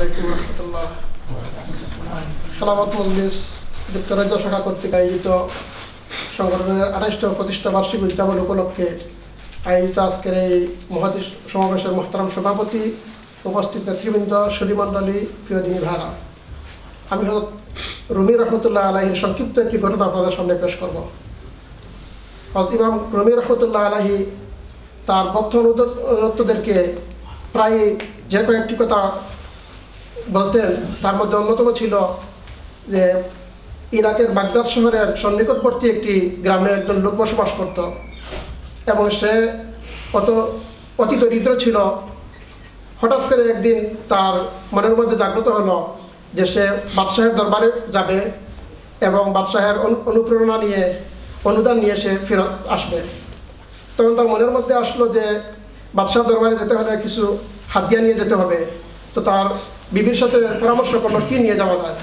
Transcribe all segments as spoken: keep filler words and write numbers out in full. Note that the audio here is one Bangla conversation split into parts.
আলাইকুম রহমতুল্লাহ। সালামত মজলিস যুক্তরাজ্য শাখা কর্তৃক আয়োজিত সংগঠনের আঠাশতম প্রতিষ্ঠা বার্ষিক উদ্যাপন উপলক্ষে আয়োজিত আজকের এই মহতি সমাবেশের মোহতারাম সভাপতি, উপস্থিত নেতৃবৃন্দ, সুধীমণ্ডলী, প্রিয় দিনী ভাইরা, আমি হযরত রুমি রহমতুল্লাহ আলাহির সংক্ষিপ্ত একটি ঘটনা আপনাদের সামনে পেশ করব। হযরত ইমাম রুমি রহমতুল্লাহ আলাহি তার ভক্ত অনুরক্তদেরকে প্রায় যে কয়েকটি কথা বলতেন, তার মধ্যে অন্যতম ছিল যে ইরাকের বাগদাদ শহরের সন্নিকটবর্তী একটি গ্রামে একজন লোক বসবাস করত এবং সে অত অতি দরিদ্র ছিল। হঠাৎ করে একদিন তার মনের মধ্যে জাগ্রত হলো যে সে বাদশাহের দরবারে যাবে এবং বাদশাহের অনুপ্রেরণা নিয়ে, অনুদান নিয়ে সে ফেরত আসবে। তখন তার মনের মধ্যে আসলো যে বাদশাহ দরবারে যেতে হলে কিছু হাদিয়া নিয়ে যেতে হবে। তো তার বিবির সাথে পরামর্শ করলো কি নিয়ে যাওয়া যায়।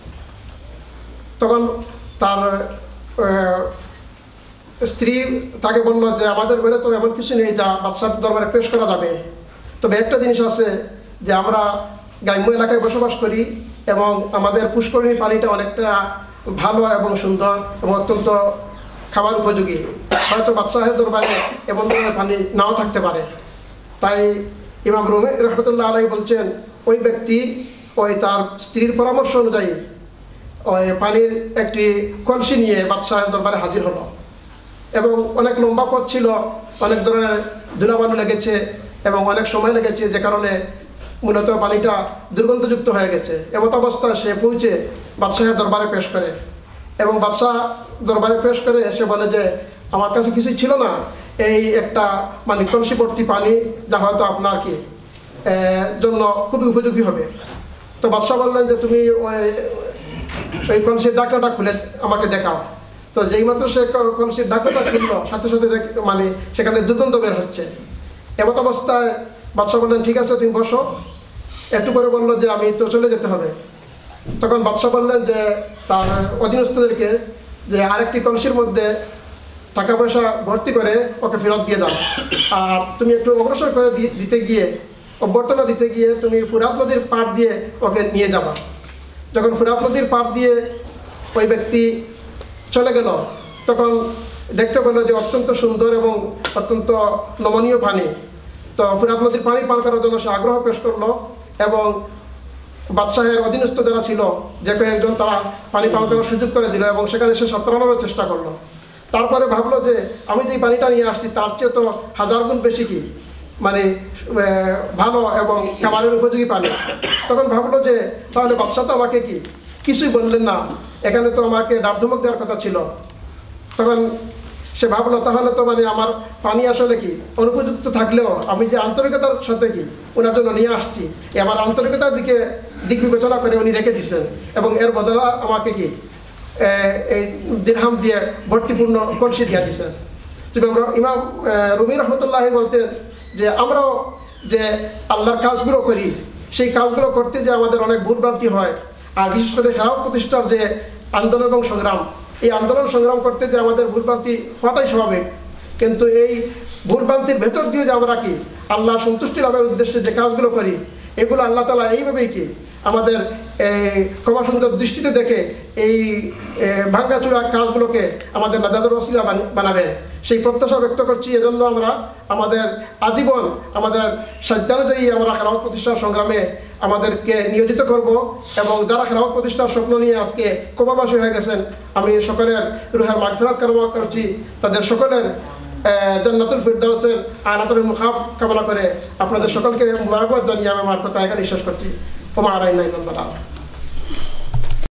তখন তার স্ত্রী তাকে বলল যে আমাদের ঘরে তো এমন কিছু নেই যা বাদশাহ দরবারে পেশ করা যাবে, তবে একটা জিনিস আছে যে আমরা গ্রাম্য এলাকায় বসবাস করি এবং আমাদের পুষ্করিণী পানিটা অনেকটা ভালো এবং সুন্দর এবং অত্যন্ত খাবার উপযোগী। হয়তো বাদশাহের দরবারে এমন ধরনের পানি নাও থাকতে পারে। তাই ইমাম রুমি রহমতুল্লাহ আলাইহি বলছেন, ওই ব্যক্তি ওই তার স্ত্রীর পরামর্শ অনুযায়ী ওই পানির একটি কলসি নিয়ে বাদশাহের দরবারে হাজির হলো এবং অনেক লম্বা পথ ছিল, অনেক ধরনের ধুলাবালু লেগেছে এবং অনেক সময় লেগেছে, যে কারণে মূলত পানিটা দুর্গন্ধযুক্ত হয়ে গেছে। এমত অবস্থায় সে পৌঁছে বাদশাহের দরবারে পেশ করে এবং বাদশাহ দরবারে পেশ করে এসে বলে যে আমার কাছে কিছুই ছিল না, এই একটা মানে কলসি ভর্তি পানি, যা হয়তো আপনার কি জন্য খুবই উপযোগী হবে। তো বাদশাহ বললেন যে তুমি ওই ওই কলসির ঢাকনাটা খুলে আমাকে দেখাও। তো যেই মাত্র সে কলসির ঢাকনাটা খুললো, সাথে সাথে মানে সেখানে দুর্গন্ধ বের হচ্ছে। এমত অবস্থায় বাদশাহ বললেন ঠিক আছে তুমি বসো। একটু করে বললো যে আমি তো চলে যেতে হবে। তখন বাদশাহ বললেন যে তার অধীনস্থদেরকে যে আরেকটি কলসির মধ্যে টাকা পয়সা ভর্তি করে ওকে ফেরত দিয়ে দাও, আর তুমি একটু অগ্রসর করে দিতে গিয়ে, অভ্যর্থনা দিতে গিয়ে তুমি ফুরাত নদীর পাড় দিয়ে ওকে নিয়ে যাবা। যখন ফুরাত নদীর পাড় দিয়ে ওই ব্যক্তি চলে গেল, তখন দেখতে পেল যে অত্যন্ত সুন্দর এবং অত্যন্ত নমনীয় পানি। তো ফুরাত নদীর পানি পান করার জন্য সে আগ্রহ পেশ করলো এবং বাদশাহের অধীনস্থ যারা ছিল যে কয়েকজন তারা পানি পান করার সুযোগ করে দিল এবং সেখানে সে সত্তরানোর চেষ্টা করলো। তারপরে ভাবলো যে আমি যে পানিটা নিয়ে আসছি তার চেয়ে তো হাজার গুণ বেশি কি মানে ভালো এবং খাবারের উপযোগী পানি। তখন ভাবলো যে তাহলে বাদশাহ তো আমাকে কি কিছুই বললেন না, এখানে তো আমাকে ডাব ধমক দেওয়ার কথা ছিল। তখন সে ভাবলো তাহলে তো মানে আমার পানি আসলে কি অনুপযুক্ত থাকলেও আমি যে আন্তরিকতার সাথে কি ওনার জন্য নিয়ে আসছি, আমার আন্তরিকতার দিকে দিক বিবেচনা করে উনি রেখে দিচ্ছেন এবং এর বদলা আমাকে কি এই দিরহাম দিয়ে ভর্তিপূর্ণ কলসি দিয়ে দিচ্ছেন। তুমি আমরা ইমাম রুমি রহমতুল্লাহ বলতেন যে আমরাও যে আল্লাহর কাজগুলো করি, সেই কাজগুলো করতে যে আমাদের অনেক ভুলভ্রান্তি হয়, আর বিশেষ করে খেলাফত প্রতিষ্ঠার যে আন্দোলন এবং সংগ্রাম, এই আন্দোলন সংগ্রাম করতে যে আমাদের ভুলভ্রান্তি হওয়াটাই স্বাভাবিক। কিন্তু এই ভুলভ্রান্তির ভেতর দিয়ে যে আমরা কি আল্লাহ সন্তুষ্টি লাভের উদ্দেশ্যে যে কাজগুলো করি, এগুলো আল্লাহ তাআলা এইভাবেই কি আমাদের ক্ষমা সুন্দর দৃষ্টিতে দেখে এই ভাঙ্গাচুরা কাজগুলোকে আমাদের নাজাতের ওসিলা বানাবেন, সেই প্রত্যাশা ব্যক্ত করছি। এজন্য আমরা আমাদের আজীবন আমাদের সাধ্যানুযায়ী আমরা খেলাফত প্রতিষ্ঠার সংগ্রামে আমাদেরকে নিয়োজিত করব এবং যারা খেলাফত প্রতিষ্ঠার স্বপ্ন নিয়ে আজকে কবরবাসী হয়ে গেছেন, আমি সকলের রুহের মাগফিরাত কামনা করছি। তাদের সকলের জান্নাতুল ফিরদাউসের আনাতুল মুখাব কামনা করে আপনাদের সকলকে মুবারকবাদ জানিয়ে আমি আমার কথা এখানে শেষ করছি। ওমা আলাইনা ইল্লাল বালাগ।